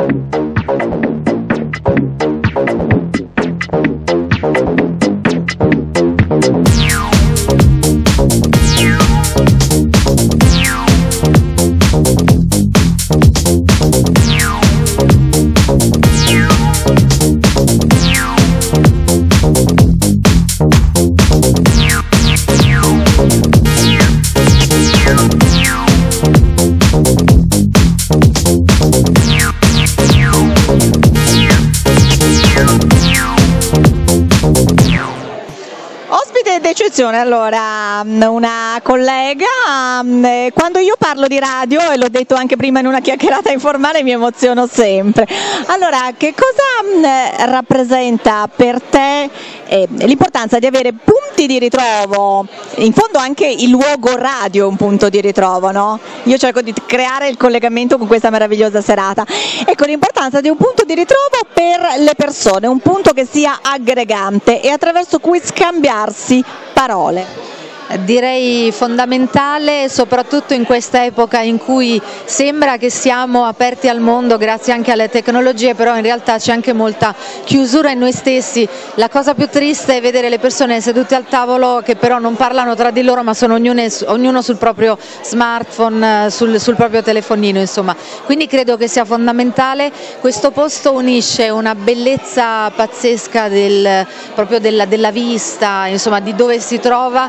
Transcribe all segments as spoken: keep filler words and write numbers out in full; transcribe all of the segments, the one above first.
D'eccezione, allora, una collega, quando io parlo di radio, e l'ho detto anche prima in una chiacchierata informale, mi emoziono sempre. Allora, che cosa rappresenta per te eh, l'importanza di avere punti di ritrovo? In fondo anche il luogo radio è un punto di ritrovo, no? Io cerco di creare il collegamento con questa meravigliosa serata. Ecco, l'importanza di un punto di ritrovo per le persone, un punto che sia aggregante e attraverso cui scambiarsi parole. Direi fondamentale, soprattutto in questa epoca in cui sembra che siamo aperti al mondo grazie anche alle tecnologie, però in realtà c'è anche molta chiusura in noi stessi. La cosa più triste è vedere le persone sedute al tavolo che però non parlano tra di loro, ma sono ognune, ognuno sul proprio smartphone, sul, sul proprio telefonino, insomma. Quindi credo che sia fondamentale. Questo posto unisce una bellezza pazzesca del, proprio della, della vista, insomma, di dove si trova,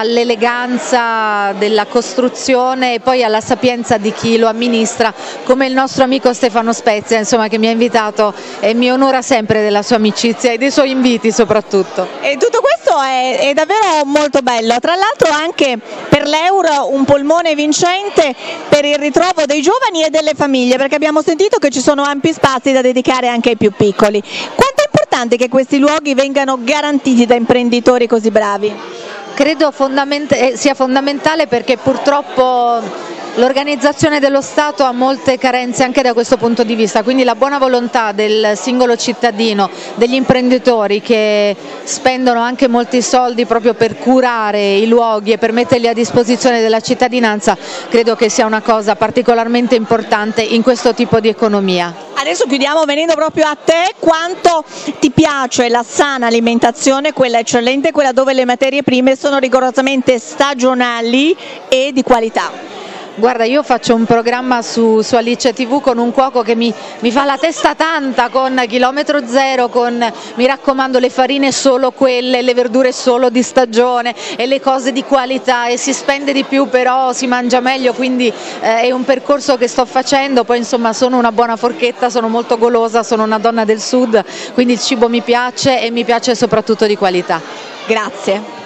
all'eleganza della costruzione e poi alla sapienza di chi lo amministra, come il nostro amico Stefano Spezia, insomma, che mi ha invitato e mi onora sempre della sua amicizia e dei suoi inviti soprattutto. E tutto questo è, è davvero molto bello, tra l'altro anche per l'Euro un polmone vincente per il ritrovo dei giovani e delle famiglie, perché abbiamo sentito che ci sono ampi spazi da dedicare anche ai più piccoli. Quanto è importante che questi luoghi vengano garantiti da imprenditori così bravi? Credo fondament- sia fondamentale perché purtroppo l'organizzazione dello Stato ha molte carenze anche da questo punto di vista, quindi la buona volontà del singolo cittadino, degli imprenditori che spendono anche molti soldi proprio per curare i luoghi e per metterli a disposizione della cittadinanza, credo che sia una cosa particolarmente importante in questo tipo di economia. Adesso chiudiamo venendo proprio a te, quanto ti piace la sana alimentazione, quella eccellente, quella dove le materie prime sono rigorosamente stagionali e di qualità? Guarda, io faccio un programma su, su Alice tivù con un cuoco che mi, mi fa la testa tanta con chilometro zero, con, mi raccomando, le farine solo quelle, le verdure solo di stagione e le cose di qualità, e si spende di più però si mangia meglio, quindi eh, è un percorso che sto facendo. Poi insomma sono una buona forchetta, sono molto golosa, sono una donna del sud, quindi il cibo mi piace e mi piace soprattutto di qualità. Grazie.